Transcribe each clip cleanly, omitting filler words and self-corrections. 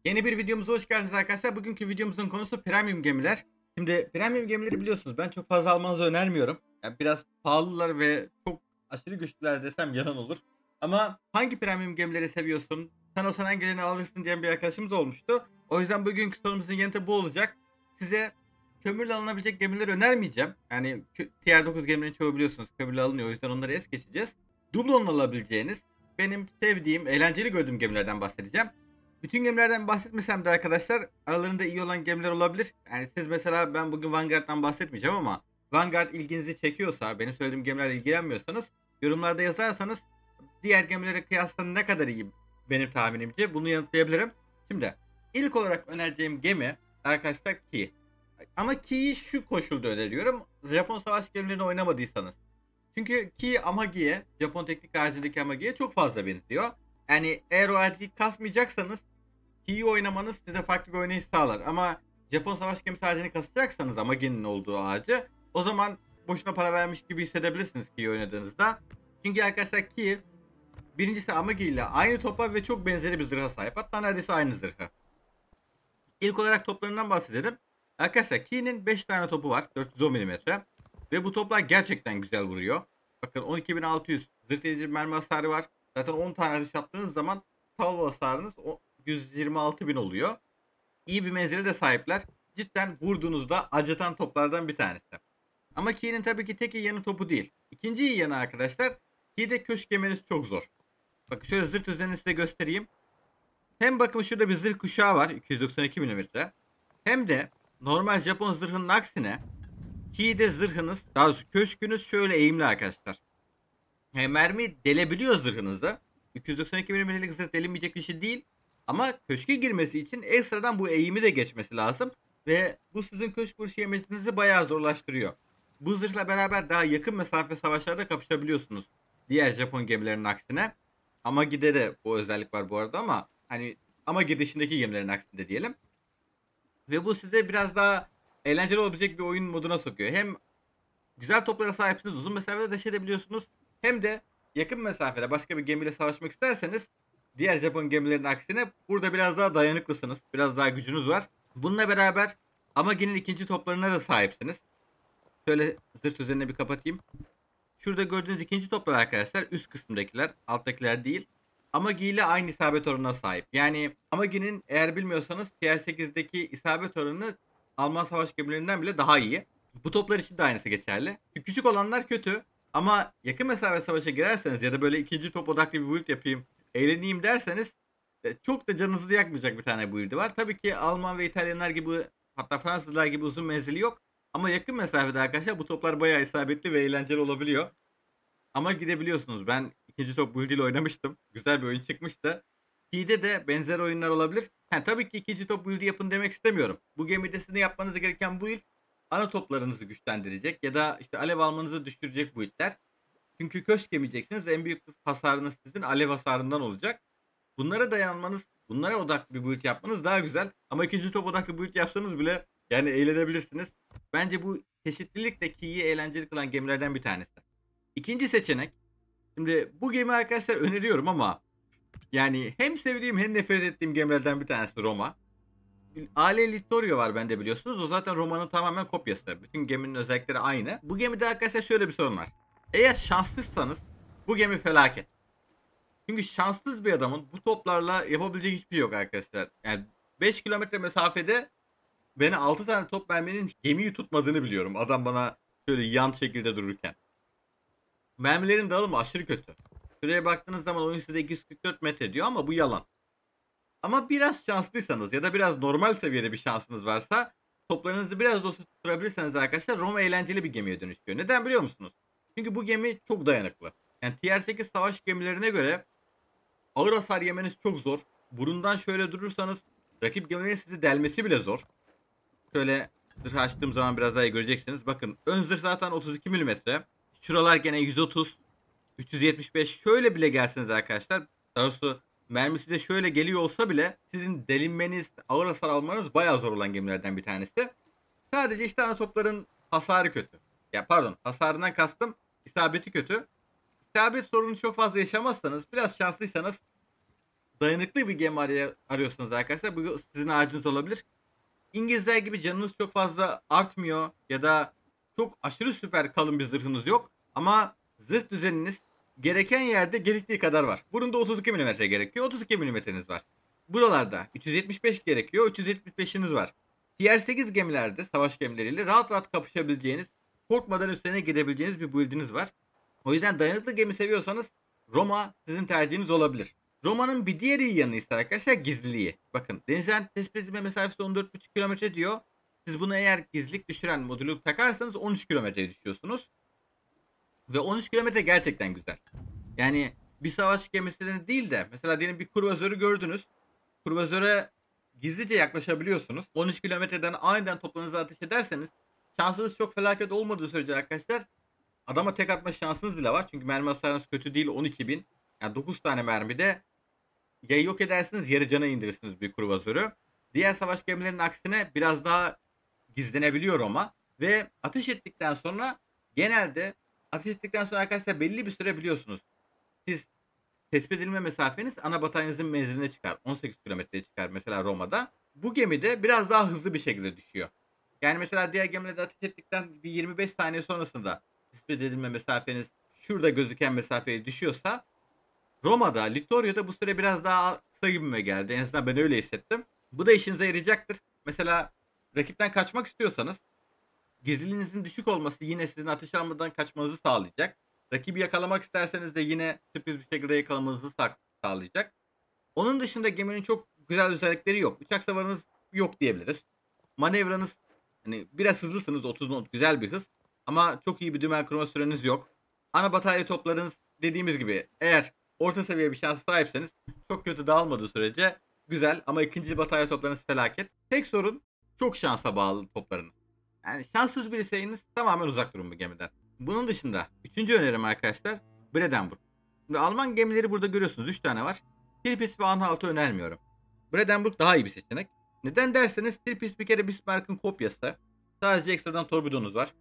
Yeni bir videomuza hoş geldiniz arkadaşlar. Bugünkü videomuzun konusu premium gemiler. Şimdi premium gemileri biliyorsunuz ben çok fazla almanızı önermiyorum. Yani biraz pahalılar ve çok aşırı güçlüler desem yalan olur. Ama hangi premium gemileri seviyorsun? Sen olsan hangilerini alırsın diyen bir arkadaşımız olmuştu. O yüzden bugünkü sorumuzun yanıtı bu olacak. Size kömürle alınabilecek gemileri önermeyeceğim. Yani Tier 9 gemilerin çoğu biliyorsunuz kömürle alınıyor. O yüzden onları es geçeceğiz. Dublon'la alabileceğiniz, benim sevdiğim, eğlenceli gördüğüm gemilerden bahsedeceğim. Bütün gemilerden bahsetmesem de arkadaşlar aralarında iyi olan gemiler olabilir. Yani siz mesela ben bugün Vanguard'dan bahsetmeyeceğim ama Vanguard ilginizi çekiyorsa, benim söylediğim gemilerle ilgilenmiyorsanız yorumlarda yazarsanız diğer gemilere kıyasla ne kadar iyi benim tahminimce bunu yanıtlayabilirim. Şimdi ilk olarak önereceğim gemi arkadaşlar Ki. Ama Ki'yi şu koşulda öneriyorum. Japon savaş gemilerini oynamadıysanız. Çünkü Ki Amagi'ye, Japon teknik haricindeki Amagi'ye çok fazla benziyor. Yani eğer o ağacı kasmayacaksanız Ki'yi oynamanız size farklı bir oynayış sağlar. Ama Japon savaş gemisi ağacını kasacaksanız Amagi'nin olduğu ağacı o zaman boşuna para vermiş gibi hissedebilirsiniz Ki'yi oynadığınızda. Çünkü arkadaşlar Ki birincisi Amagi ile aynı topa ve çok benzeri bir zırha sahip. Hatta neredeyse aynı zırha. İlk olarak toplarından bahsedelim. Arkadaşlar Ki'nin 5 tane topu var. 410 milimetre. Ve bu toplar gerçekten güzel vuruyor. Bakın 12.600 zırh delici mermi hasarı var. Zaten 10 tane atış attığınız zaman salvo hasarınız 126.000 oluyor. İyi bir menzile de sahipler. Cidden vurduğunuzda acıtan toplardan bir tanesi. Ama Ki'nin tabii ki tek iyi yanı topu değil. İkinci iyi yanı arkadaşlar, Ki'de köşk yemeniz çok zor. Bakın şöyle zırh üzerine size göstereyim. Hem bakın şurada bir zırh kuşağı var 292 milimetre. Hem de normal Japon zırhının aksine Ki'de zırhınız, daha doğrusu köşkünüz şöyle eğimli arkadaşlar. Mermi delebiliyor zırhınızı. 292 milimetrelik zırh delinmeyecek bir şey değil. Ama köşke girmesi için ekstradan bu eğimi de geçmesi lazım. Ve bu sizin köşk vuruş yemecinizi bayağı zorlaştırıyor. Bu zırhla beraber daha yakın mesafe savaşlarda kapışabiliyorsunuz. Diğer Japon gemilerinin aksine. Amagi'de de bu özellik var bu arada ama hani Amagi dışındaki gemilerin aksinde diyelim. Ve bu size biraz daha eğlenceli olabilecek bir oyun moduna sokuyor. Hem güzel toplara sahipsiniz, uzun mesafede daş edebiliyorsunuz. Hem de yakın mesafede başka bir gemiyle savaşmak isterseniz diğer Japon gemilerinin aksine burada biraz daha dayanıklısınız. Biraz daha gücünüz var. Bununla beraber Amagi'nin ikinci toplarına da sahipsiniz. Şöyle zırh üzerine bir kapatayım. Şurada gördüğünüz ikinci toplar arkadaşlar üst kısımdakiler, alttakiler değil. Amagi ile aynı isabet oranına sahip. Yani Amagi'nin eğer bilmiyorsanız TR8'deki isabet oranı Alman savaş gemilerinden bile daha iyi. Bu toplar için de aynısı geçerli. Küçük olanlar kötü ama yakın mesafe savaşa girerseniz ya da böyle ikinci top odaklı bir build yapayım, eğleneyim derseniz çok da canınızı yakmayacak bir tane build'i var. Tabii ki Alman ve İtalyanlar gibi hatta Fransızlar gibi uzun menzili yok. Ama yakın mesafede arkadaşlar bu toplar bayağı isabetli ve eğlenceli olabiliyor. Ama gidebiliyorsunuz. Ben ikinci top build ile oynamıştım. Güzel bir oyun çıkmıştı. T'de de benzer oyunlar olabilir. Tabii ki ikinci top build'i yapın demek istemiyorum. Bu gemide sizin yapmanız gereken build ana toplarınızı güçlendirecek ya da işte alev almanızı düşürecek build'ler. Çünkü köşk yemeyeceksiniz. En büyük hasarınız sizin alev hasarından olacak. Bunlara dayanmanız, bunlara odaklı bir build yapmanız daha güzel. Ama ikinci top odaklı build yapsanız bile yani eğlenebilirsiniz. Bence bu çeşitlilik de Key'i eğlenceli kılan gemilerden bir tanesi. İkinci seçenek. Şimdi bu gemi arkadaşlar öneriyorum ama yani hem sevdiğim hem nefret ettiğim gemilerden bir tanesi Roma. Ale Littorio var bende biliyorsunuz. O zaten Roma'nın tamamen kopyası. Bütün geminin özellikleri aynı. Bu gemide arkadaşlar şöyle bir sorun var. Eğer şanssızsanız bu gemi felaket. Çünkü şanssız bir adamın bu toplarla yapabileceği hiçbir şey yok arkadaşlar. Yani 5 kilometre mesafede beni 6 tane top vermenin gemiyi tutmadığını biliyorum. Adam bana şöyle yan şekilde dururken. Mermilerin dağılımı aşırı kötü. Şuraya baktığınız zaman oyun size 244 metre diyor ama bu yalan. Ama biraz şanslıysanız ya da biraz normal seviyede bir şansınız varsa toplarınızı biraz da olsa tutturabilirseniz arkadaşlar Roma eğlenceli bir gemiye dönüşüyor. Neden biliyor musunuz? Çünkü bu gemi çok dayanıklı. Yani TR8 savaş gemilerine göre ağır hasar yemeniz çok zor. Burundan şöyle durursanız rakip gemilerin sizi delmesi bile zor. Şöyle zırh açtığım zaman biraz daha iyi göreceksiniz. Bakın ön zırh zaten 32 milimetre. Şuralar gene 130, 375 şöyle bile gelseniz arkadaşlar. Daha doğrusu mermisi de şöyle geliyor olsa bile sizin delinmeniz, ağır hasar almanız bayağı zor olan gemilerden bir tanesi. Sadece işte ana topların hasarı kötü. Ya pardon, hasarından kastım isabeti kötü. İsabet sorunu çok fazla yaşamazsanız, biraz şanslıysanız dayanıklı bir gemi arıyorsanız arkadaşlar bu sizin ağacınız olabilir. İngilizler gibi canınız çok fazla artmıyor ya da çok aşırı süper kalın bir zırhınız yok. Ama zırh düzeniniz gereken yerde gerektiği kadar var. Bunun da 32 milimetre gerekiyor. 32 milimetreniz var. Buralarda 375 gerekiyor. 375'iniz var. Tier 8 gemilerde, savaş gemileriyle rahat rahat kapışabileceğiniz, korkmadan üstlerine gidebileceğiniz bir build'iniz var. O yüzden dayanıklı gemi seviyorsanız Roma sizin tercihiniz olabilir. Roma'nın bir diğer iyi yanı ise arkadaşlar gizliliği. Bakın denizden tespit edilme mesafesi 14,5 kilometre diyor. Siz bunu eğer gizlilik düşüren modülü takarsanız 13 kilometreye düşüyorsunuz. Ve 13 kilometre gerçekten güzel. Yani bir savaş gemisinin değil de mesela diyelim bir kruvazörü gördünüz. Kruvazöre gizlice yaklaşabiliyorsunuz. 13 kilometreden aniden toplarınızı ateş ederseniz şansınız çok felaket olmadığı sürece arkadaşlar adama tek atma şansınız bile var. Çünkü mermi hasarınız kötü değil 12.000. Yani 9 tane mermide ya yok edersiniz yarı cana indirirsiniz bir kruvazörü. Diğer savaş gemilerinin aksine biraz daha gizlenebiliyor ama. Ve ateş ettikten sonra genelde ateş ettikten sonra arkadaşlar belli bir süre biliyorsunuz. Siz tespit edilme mesafeniz ana bataryanızın menziline çıkar. 18 kilometreye çıkar mesela Roma'da. Bu gemide biraz daha hızlı bir şekilde düşüyor. Yani mesela diğer gemilerde ateş ettikten bir 25 saniye sonrasında tespit edilme mesafeniz şurada gözüken mesafeye düşüyorsa Roma'da, Littoria'da bu süre biraz daha kısa gibime geldi. En azından ben öyle hissettim. Bu da işinize yarayacaktır. Mesela rakipten kaçmak istiyorsanız gizliliğinizin düşük olması yine sizin ateş almadan kaçmanızı sağlayacak. Rakibi yakalamak isterseniz de yine sürpriz bir şekilde yakalamanızı sağlayacak. Onun dışında geminin çok güzel özellikleri yok. Uçak savarınız yok diyebiliriz. Manevranız hani biraz hızlısınız 30 knot güzel bir hız. Ama çok iyi bir dümen kurma süreniz yok. Ana batarya toplarınız dediğimiz gibi eğer orta seviye bir şansa sahipseniz çok kötü dağılmadığı sürece güzel ama ikinci batarya toplarınız felaket. Tek sorun çok şansa bağlı toplarınız. Yani şanssız biriyseniz tamamen uzak durun bu gemiden. Bunun dışında üçüncü önerim arkadaşlar Brandenburg. Şimdi Alman gemileri burada görüyorsunuz 3 tane var. Tirpitz ve Anhalt'ı önermiyorum. Brandenburg daha iyi bir seçenek. Neden derseniz Tirpitz bir kere Bismarck'ın kopyası. Sadece ekstradan torbidonuz var.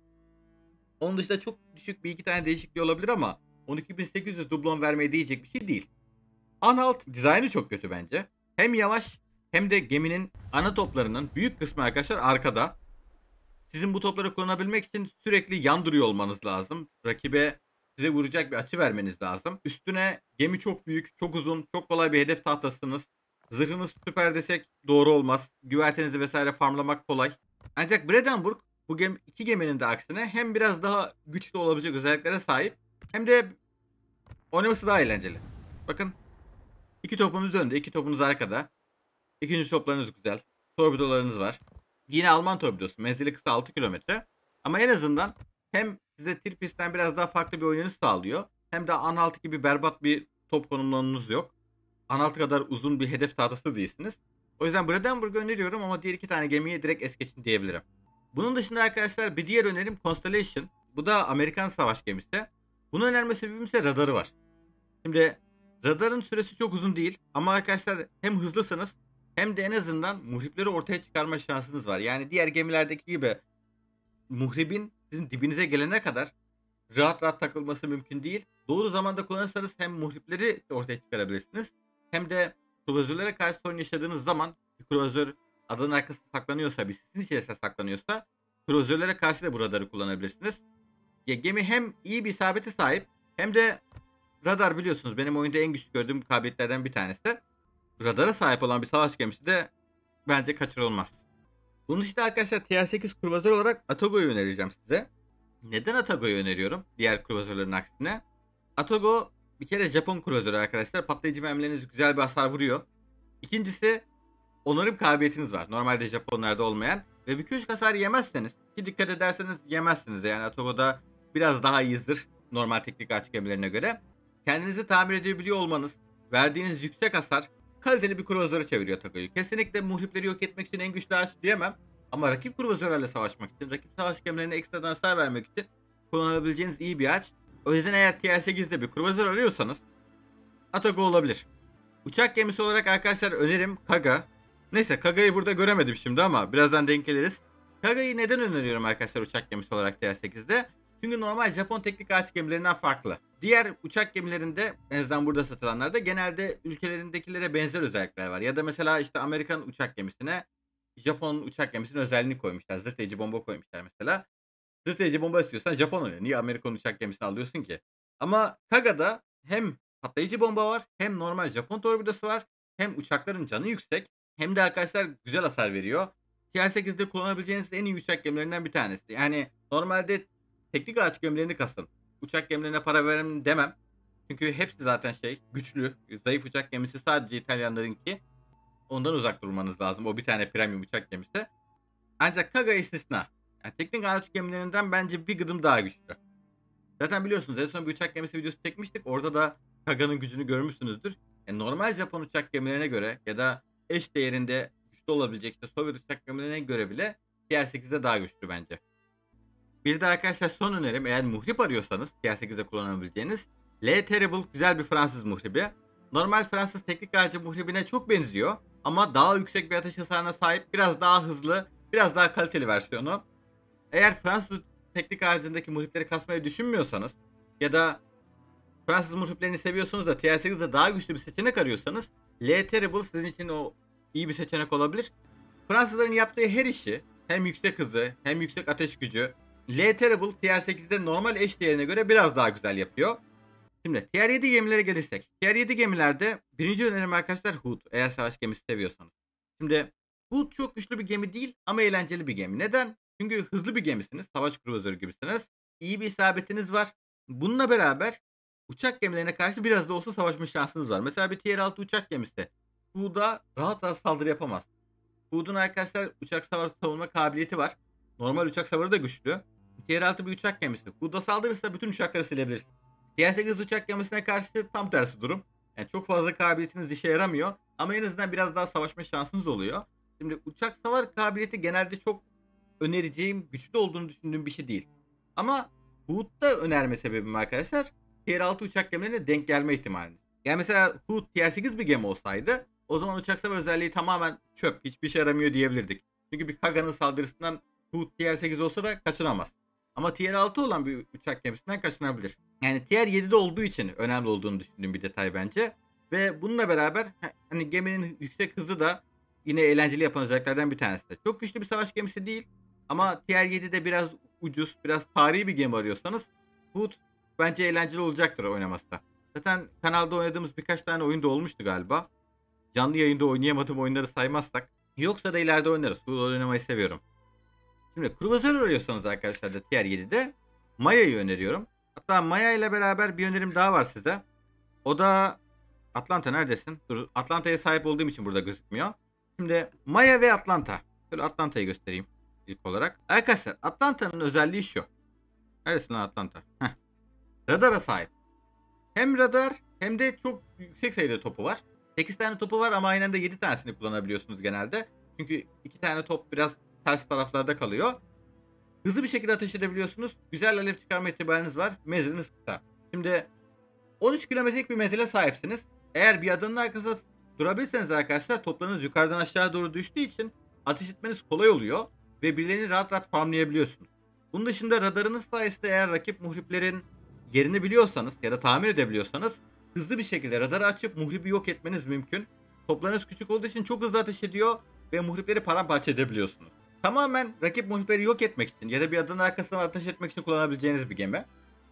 Onun dışında çok düşük bir iki tane değişikliği olabilir ama 12.800 dublon vermeye değecek bir şey değil. Anhalt dizaynı çok kötü bence. Hem yavaş hem de geminin ana toplarının büyük kısmı arkadaşlar arkada. Sizin bu topları kullanabilmek için sürekli yan duruyor olmanız lazım. Rakibe size vuracak bir açı vermeniz lazım. Üstüne gemi çok büyük, çok uzun, çok kolay bir hedef tahtasınız. Zırhınız süper desek doğru olmaz. Güvertenizi vesaire farmlamak kolay. Ancak Brandenburg bu iki geminin de aksine hem biraz daha güçlü olabilecek özelliklere sahip hem de oynaması daha eğlenceli. Bakın iki topunuz önde, iki topunuz arkada. İkinci toplarınız güzel. Torpidolarınız var. Yine Alman torpidosu. Menzili kısa 6 kilometre. Ama en azından hem size Tirpitz'ten biraz daha farklı bir oynanış sağlıyor. Hem de Anhalt gibi berbat bir top konumlarınız yok. Anhalt kadar uzun bir hedef tahtası değilsiniz. O yüzden Brandenburg'u öneriyorum ama diğer iki tane gemiyi direkt es geçin diyebilirim. Bunun dışında arkadaşlar bir diğer önerim Constellation. Bu da Amerikan savaş gemisi. Bunu önerme sebebim ise radarı var. Şimdi radarın süresi çok uzun değil ama arkadaşlar hem hızlısınız hem de en azından muhripleri ortaya çıkarma şansınız var. Yani diğer gemilerdeki gibi muhribin sizin dibinize gelene kadar rahat rahat takılması mümkün değil. Doğru zamanda kullanırsanız hem muhripleri ortaya çıkarabilirsiniz hem de kruvazörlere karşı sorun yaşadığınız zaman bir kruvazör adanın arkasında saklanıyorsa, bir sisin içerisinde saklanıyorsa kruvazörlere karşı da bu radarı kullanabilirsiniz. Ya, gemi hem iyi bir isabete sahip hem de radar biliyorsunuz benim oyunda en güçlü gördüğüm kabiliyetlerden bir tanesi. Radara sahip olan bir savaş gemisi de bence kaçırılmaz. Bunun dışında arkadaşlar TR8 kruvazör olarak Atago'yu önereceğim size. Neden Atago'yu öneriyorum? Diğer kruvazörlerin aksine. Atago bir kere Japon kruvazörü arkadaşlar. Patlayıcı mermileriniz güzel bir hasar vuruyor. İkincisi onarım kabiliyetiniz var. Normalde Japonlarda olmayan. Ve bir küçük hasar yemezseniz ki dikkat ederseniz yemezsiniz. Yani Atago'da biraz daha iyi zırh normal teknik araç gemilerine göre. Kendinizi tamir edebiliyor olmanız, verdiğiniz yüksek hasar kaliteli bir kruvazöre çeviriyor Atago'yu. Kesinlikle muhripleri yok etmek için en güçlü araç diyemem. Ama rakip kruvazörlerle savaşmak için, rakip savaş gemilerine ekstradan hasar vermek için kullanabileceğiniz iyi bir araç. O yüzden eğer TR8'de bir kruvazör arıyorsanız Atago olabilir. Uçak gemisi olarak arkadaşlar önerim Kaga. Neyse Kaga'yı burada göremedim şimdi ama birazdan denk geliriz. Kaga'yı neden öneriyorum arkadaşlar uçak gemisi olarak TR8'de? Çünkü normal Japon teknik araç gemilerinden farklı. Diğer uçak gemilerinde, en azından burada satılanlarda genelde ülkelerindekilerine benzer özellikler var. Ya da mesela işte Amerikan uçak gemisine Japon uçak gemisinin özelliğini koymuşlar. Zırhlayıcı bomba koymuşlar mesela. Zırhlayıcı bomba istiyorsan Japon oluyor. Niye Amerikan uçak gemisini alıyorsun ki? Ama Kaga'da hem patlayıcı bomba var, hem normal Japon torpidosu var, hem uçakların canı yüksek, hem de arkadaşlar güzel hasar veriyor. TR-8'de kullanabileceğiniz en iyi uçak gemilerinden bir tanesi. Yani normalde teknik araç gemilerini kasın. Uçak gemilerine para verin demem. Çünkü hepsi zaten güçlü. Zayıf uçak gemisi sadece İtalyanlarınki. Ondan uzak durmanız lazım. O bir tane premium uçak gemisi. Ancak Kaga istisna. Yani teknik araç gemilerinden bence bir gıdım daha güçlü. Zaten biliyorsunuz en son bir uçak gemisi videosu çekmiştik. Orada da Kaga'nın gücünü görmüşsünüzdür. Normal Japon uçak gemilerine göre ya da eş değerinde güçlü olabilecek işte Sovyet uçak gemilerine göre bile TR-8'de daha güçlü bence. Bir de arkadaşlar son önerim, eğer muhrip arıyorsanız TR-8'de kullanabileceğiniz Le Terrible güzel bir Fransız muhribi. Normal Fransız teknik aracı muhribine çok benziyor ama daha yüksek bir ateş hasarına sahip, biraz daha hızlı, biraz daha kaliteli versiyonu. Eğer Fransız teknik aracındaki muhripleri kasmayı düşünmüyorsanız ya da Fransız muhriplerini seviyorsunuz da TR-8'de daha güçlü bir seçenek arıyorsanız Le Terrible sizin için o iyi bir seçenek olabilir. Fransızların yaptığı her işi, hem yüksek hızı hem yüksek ateş gücü, Le Terrible TR-8'de normal eş değerine göre biraz daha güzel yapıyor. Şimdi TR-7 gemilere gelirsek. TR-7 gemilerde birinci önerim arkadaşlar Hood. Eğer savaş gemisi seviyorsanız. Şimdi Hood çok güçlü bir gemi değil ama eğlenceli bir gemi. Neden? Çünkü hızlı bir gemisiniz. Savaş kruvazörü gibisiniz. İyi bir isabetiniz var. Bununla beraber uçak gemilerine karşı biraz da olsa savaşma şansınız var. Mesela bir TR-6 uçak gemisi Hood'a rahat rahat saldırı yapamaz. Hood'un arkadaşlar uçak savarı savunma kabiliyeti var. Normal uçak savarı da güçlü. TR-6 bir uçak gemisi. Hood'a saldırırsa bütün uçakları silebilir. TR-8 uçak gemisine karşı tam tersi durum. Yani çok fazla kabiliyetiniz işe yaramıyor. Ama en azından biraz daha savaşma şansınız oluyor. Şimdi uçak savar kabiliyeti genelde çok önereceğim, güçlü olduğunu düşündüğüm bir şey değil. Ama Hood'da önerme sebebim arkadaşlar TR-6 uçak gemilerine denk gelme ihtimali. Yani mesela Hood TR-8 bir gemi olsaydı o zaman uçak savar özelliği tamamen çöp, hiçbir şey yaramıyor diyebilirdik. Çünkü bir Kaga'nın saldırısından Hood TR-8 olsa da kaçınamaz. Ama TR-6 olan bir uçak gemisinden kaçınabilir. Yani TR-7'de olduğu için önemli olduğunu düşündüğüm bir detay bence. Ve bununla beraber hani geminin yüksek hızı da yine eğlenceli yapan özelliklerden bir tanesi. Çok güçlü bir savaş gemisi değil. Ama TR-7'de biraz ucuz, biraz tarihi bir gemi arıyorsanız Hood bence eğlenceli olacaktır oynaması da. Zaten kanalda oynadığımız birkaç tane oyun da olmuştu galiba. Canlı yayında oynayamadığım oyunları saymazsak. Yoksa da ileride oynarız. Hood oynamayı seviyorum. Şimdi kruvazör arıyorsanız arkadaşlar da TR-7'de Maya'yı öneriyorum. Hatta Maya ile beraber bir önerim daha var size. O da Atlanta neredesin? Dur, Atlanta'ya sahip olduğum için burada gözükmüyor. Şimdi Maya ve Atlanta. Şöyle Atlanta'yı göstereyim ilk olarak. Arkadaşlar Atlanta'nın özelliği şu. Neredesin lan Atlanta? Heh. Radara sahip. Hem radar hem de çok yüksek sayıda topu var. 8 tane topu var ama aynı anda 7 tanesini kullanabiliyorsunuz genelde. Çünkü 2 tane top biraz ters taraflarda kalıyor. Hızlı bir şekilde ateş edebiliyorsunuz. Güzel alev çıkarma ihtimaliniz var. Menziliniz kısa. Şimdi 13 kilometrelik bir menzile sahipsiniz. Eğer bir adamın arkasında durabilirseniz arkadaşlar toplarınız yukarıdan aşağı doğru düştüğü için ateş etmeniz kolay oluyor. Ve birilerini rahat rahat farmlayabiliyorsunuz. Bunun dışında radarınız sayesinde eğer rakip muhriplerin yerini biliyorsanız ya da tahmin edebiliyorsanız hızlı bir şekilde radarı açıp muhribi yok etmeniz mümkün. Toplarınız küçük olduğu için çok hızlı ateş ediyor ve muhripleri paramparça edebiliyorsunuz. Tamamen rakip muhripleri yok etmek için ya da bir adamın arkasından ateş etmek için kullanabileceğiniz bir gemi.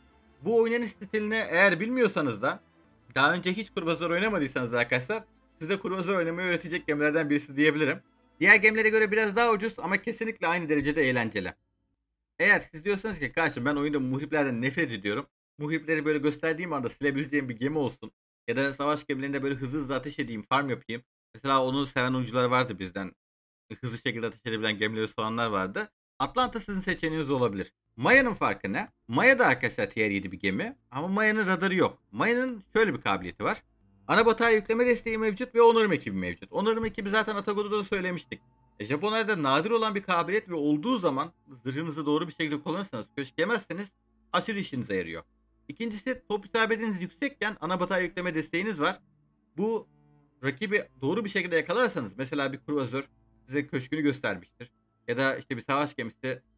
Bu oynanış stilini eğer bilmiyorsanız da daha önce hiç kruvazör oynamadıysanız arkadaşlar size kruvazör oynamayı öğretecek gemilerden birisi diyebilirim. Diğer gemilere göre biraz daha ucuz ama kesinlikle aynı derecede eğlenceli. Eğer siz diyorsanız ki kardeşim ben oyunda muhriplerden nefret ediyorum. Muhripleri böyle gösterdiğim anda silebileceğim bir gemi olsun. Ya da savaş gemilerinde böyle hızlı hızlı ateş edeyim, farm yapayım. Mesela onu seven oyuncular vardı bizden. Hızlı şekilde ateş edebilen gemileri soğanlar vardı. Atlanta sizin seçeneğiniz olabilir. Maya'nın farkı ne? Maya da arkadaşlar TR-7 bir gemi ama Maya'nın radarı yok. Maya'nın şöyle bir kabiliyeti var. Ana batağı yükleme desteği mevcut ve onarım ekibi mevcut. Onarım ekibi zaten Atago'da da söylemiştik. Japonlarda nadir olan bir kabiliyet ve olduğu zaman zırhınızı doğru bir şekilde kullanırsanız, köşk yemezseniz aşırı işinize yarıyor. İkincisi top isabetiniz yüksekken ana batağı yükleme desteğiniz var. Bu rakibi doğru bir şekilde yakalarsanız mesela bir kruvazör size köşkünü göstermiştir. Ya da işte bir savaş gemisi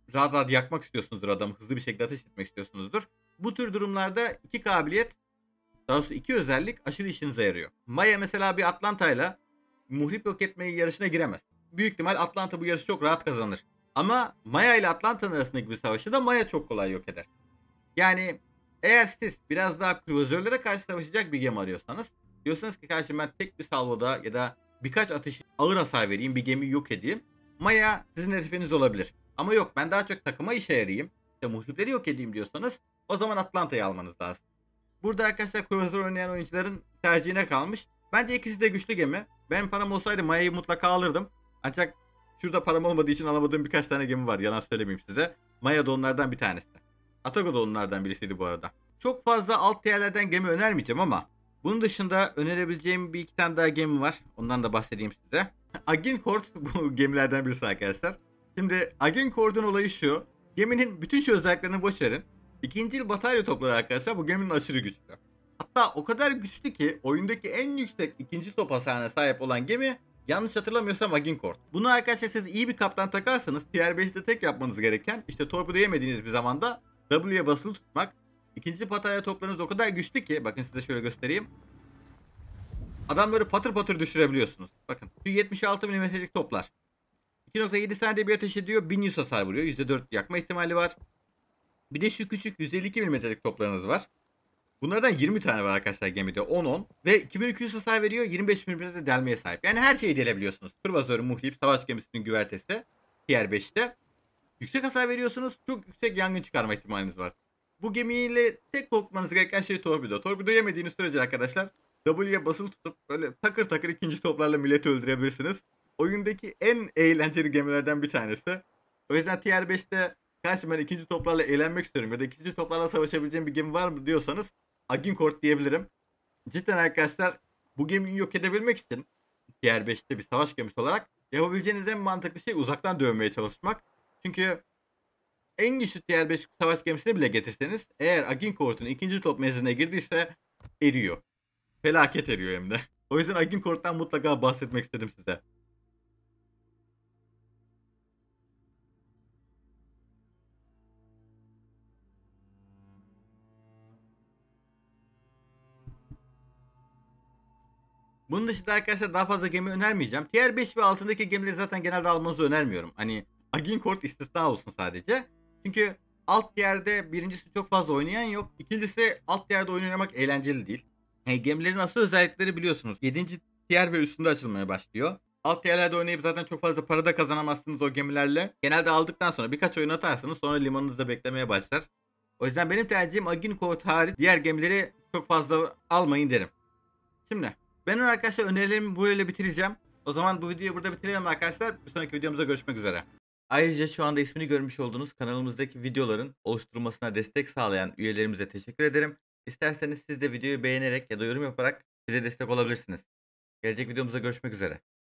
rahat rahat yakmak istiyorsunuzdur adamı. Hızlı bir şekilde ateş etmek istiyorsunuzdur. Bu tür durumlarda 2 kabiliyet, daha doğrusu 2 özellik aşırı işinize yarıyor. Maya mesela bir Atlanta'yla muhrip yok etme yarışına giremez. Büyük ihtimal Atlanta bu yarışı çok rahat kazanır. Ama Maya ile Atlanta'nın arasındaki bir savaşı da Maya çok kolay yok eder. Yani eğer siz biraz daha kruvazörlere karşı savaşacak bir gemi arıyorsanız, diyorsanız ki kardeşim ben tek bir salvoda ya da birkaç atış ağır hasar vereyim, bir gemiyi yok edeyim. Maya sizin hedefiniz olabilir. Ama yok, ben daha çok takıma işe yarayayım, işte muhripleri yok edeyim diyorsanız, o zaman Atlanta'yı almanız lazım. Burada arkadaşlar kruvazör oynayan oyuncuların tercihine kalmış. Bence ikisi de güçlü gemi. Benim param olsaydı Maya'yı mutlaka alırdım. Ancak şurada param olmadığı için alamadığım birkaç tane gemi var. Yalan söylemeyeyim size. Maya da onlardan bir tanesi. Atago da onlardan birisiydi bu arada. Çok fazla alt tiyerlerden gemi önermeyeceğim ama bunun dışında önerebileceğim bir iki tane daha gemi var. Ondan da bahsedeyim size. Agincourt bu gemilerden birisi arkadaşlar. Şimdi Agincourt'un olayı şu. Geminin bütün şu özelliklerini boş verin. İkinci yıl batarya topları arkadaşlar bu geminin aşırı güçlü. Hatta o kadar güçlü ki oyundaki en yüksek ikinci top hasarına sahip olan gemi, yanlış hatırlamıyorsam, Agincourt. Bunu arkadaşlar siz iyi bir kaptan takarsanız Tier 5'te tek yapmanız gereken, işte torpido yemediğiniz bir zamanda W'ye basılı tutmak. İkinci batarya toplarınız o kadar güçlü ki, bakın size şöyle göstereyim. Adamları patır patır düşürebiliyorsunuz. Bakın şu 76 milimetrelik toplar. 2.7 saniyede bir ateş ediyor. 1100 hasar vuruyor. %4 yakma ihtimali var. Bir de şu küçük 152 milimetrelik toplarınız var. Bunlardan 20 tane var arkadaşlar gemide. 10-10. Ve 2200 hasar veriyor. 25 milimetre delmeye sahip. Yani her şeyi delebiliyorsunuz. Kruvazör, muhrip, savaş gemisinin güvertesi. Tier 5'te. Yüksek hasar veriyorsunuz. Çok yüksek yangın çıkarma ihtimaliniz var. Bu gemiyle tek korkmanız gereken şey torpido. Torpido yemediğiniz sürece arkadaşlar W'ye basılı tutup böyle takır takır ikinci toplarla milleti öldürebilirsiniz. Oyundaki en eğlenceli gemilerden bir tanesi. O yüzden Tier 5'te karşı ben ikinci toplarla eğlenmek istiyorum ya da ikinci toplarla savaşabileceğim bir gemi var mı diyorsanız Agincourt diyebilirim. Cidden arkadaşlar bu gemiyi yok edebilmek için Tier 5'te bir savaş gemisi olarak yapabileceğiniz en mantıklı şey uzaktan dövmeye çalışmak. Çünkü en güçlü Tier 5 savaş gemisini bile getirseniz eğer Agincourt'un ikinci top menzine girdiyse eriyor. Felaket eriyor hem de. O yüzden Agincourt'tan mutlaka bahsetmek istedim size. Bunun dışında arkadaşlar daha fazla gemi önermeyeceğim. Tier 5 ve altındaki gemileri zaten genelde almanızı önermiyorum. Hani Agincourt istisna olsun sadece. Çünkü alt tier'de birincisi çok fazla oynayan yok. İkincisi alt tier'de oyun oynamak eğlenceli değil. Gemilerin asıl özellikleri biliyorsunuz. 7. tier ve üstünde açılmaya başlıyor. Alt tier'lerde oynayıp zaten çok fazla para da kazanamazsınız o gemilerle. Genelde aldıktan sonra birkaç oyun atarsınız, sonra limanınızda beklemeye başlar. O yüzden benim tercihim Agincourt hariç diğer gemileri çok fazla almayın derim. Şimdi ben arkadaşlar önerilerimi böyle bitireceğim. O zaman bu videoyu burada bitirelim arkadaşlar. Bir sonraki videomuzda görüşmek üzere. Ayrıca şu anda ismini görmüş olduğunuz kanalımızdaki videoların oluşturulmasına destek sağlayan üyelerimize teşekkür ederim. İsterseniz siz de videoyu beğenerek ya da yorum yaparak bize destek olabilirsiniz. Gelecek videomuzda görüşmek üzere.